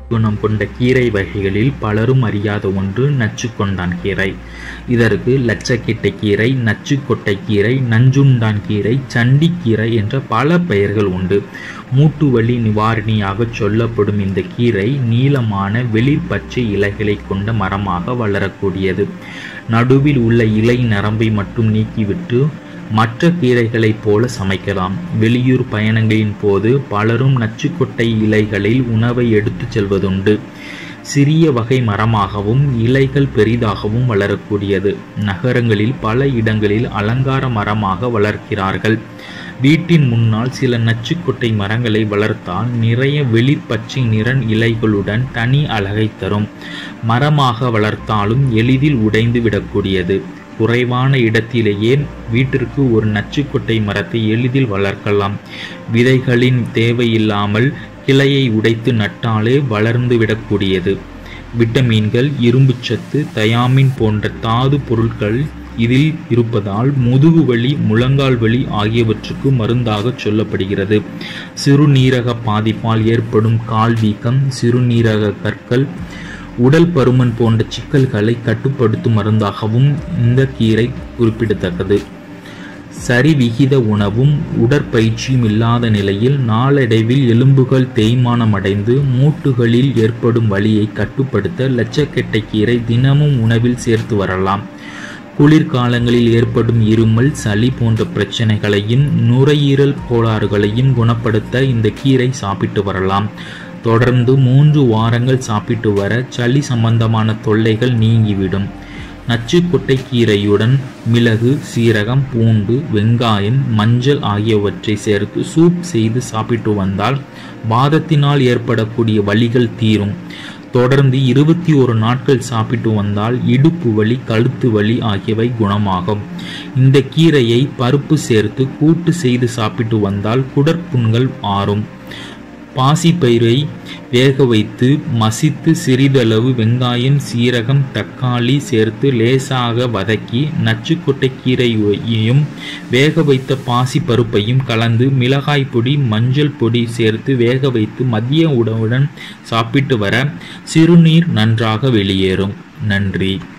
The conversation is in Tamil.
குணம் கொண்ட கீரை வகைகளில் பலரும் அறியாத ஒன்று நச்சுக்கொண்டான் கீரை. இதற்கு லட்சக்கெட்டை கீரை, நச்சுக்கொட்டை கீரை, நஞ்சுண்டான் கீரை, சண்டிக்கீரை என்ற பல பெயர்கள் உண்டு. மூட்டு வலி நிவாரணியாக சொல்லப்படும் இந்த கீரை நீளமான வெளிர் பச்சை இலைகளை கொண்ட மரமாக வளரக்கூடியது. நடுவில் உள்ள இலை நரம்பை மட்டும் நீக்கிவிட்டு மற்ற கீரைகளைப் போல சமைக்கலாம். வெளியூர் பயணங்களின் போது பலரும் நச்சுக்கொட்டை இலைகளில் உணவை எடுத்துச் செல்வதுண்டு. சிறிய வகை மரமாகவும் இலைகள் பெரிதாகவும் வளரக்கூடியது. நகரங்களில் பல இடங்களில் அலங்கார மரமாக வளர்க்கிறார்கள். வீட்டின் முன்னால் சில நச்சுக்கொட்டை மரங்களை வளர்த்தால் நிறைய வெளிர் பச்சை நிற இலைகளுடன் தனி அழகை தரும். மரமாக வளர்த்தாலும் எளிதில் உடைந்து விடக்கூடியது. குறைவான இடத்திலேயே வீட்டிற்கு ஒரு நச்சுக்கொட்டை மரத்தை எளிதில் வளர்க்கலாம். விதைகளின் தேவையில்லாமல் கிளையை உடைத்து நட்டாலே வளர்ந்து விடக்கூடியது. விட்டமின்கள், இரும்புச்சத்து, தயாமின் போன்ற தாது பொருட்கள் இதில் இருப்பதால் முதுகு வலி, முழங்கால் வலி ஆகியவற்றுக்கு மருந்தாக சொல்லப்படுகிறது. சிறுநீரக பாதிப்பால் ஏற்படும் கால் வீக்கம், சிறுநீரக கற்கள், உடல் பருமன் போன்ற சிக்கல்களை கட்டுப்படுத்தும் மருந்தாகவும் இந்த கீரை குறிப்பிடத்தக்கது. சரிவிகித உணவும் உடற்பயிற்சியும் இல்லாத நிலையில் நாளடைவில் எலும்புகள் தேய்மானம் அடைந்து மூட்டுகளில் ஏற்படும் வலியை கட்டுப்படுத்த லட்சக்கெட்டை கீரை தினமும் உணவில் சேர்த்து வரலாம். குளிர்காலங்களில் ஏற்படும் இருமல், சளி போன்ற பிரச்சனைகளையும் நுரையீரல் கோளாறுகளையும் குணப்படுத்த இந்த கீரை சாப்பிட்டு வரலாம். தொடர்ந்து 3 வாரங்கள் சாப்பிட்டு வர சளி சம்பந்தமான தொல்லைகள் நீங்கிவிடும். நச்சுக்கொட்டை கீரையுடன் மிளகு, சீரகம், பூண்டு, வெங்காயம், மஞ்சள் ஆகியவற்றை சேர்த்து சூப் செய்து சாப்பிட்டு வந்தால் வாதத்தினால் ஏற்படக்கூடிய வலிகள் தீரும். தொடர்ந்து 21 நாட்கள் சாப்பிட்டு வந்தால் இடுப்பு வலி, கழுத்து வலி ஆகியவை குணமாகும். இந்த கீரையை பருப்பு சேர்த்து கூட்டு செய்து சாப்பிட்டு வந்தால் குடற்புண்கள் ஆறும். பாசிப்பயிரை வேக வைத்து மசித்து சிறிதளவு வெங்காயம், சீரகம், தக்காளி சேர்த்து லேசாக வதக்கி நச்சுக்கொட்டை கீரையையும் வேக வைத்த பாசி பருப்பையும் கலந்து மிளகாய் பொடி, மஞ்சள் பொடி சேர்த்து வேக வைத்து மதிய உணவுடன் சாப்பிட்டு வர சிறுநீர் நன்றாக வெளியேறும். நன்றி.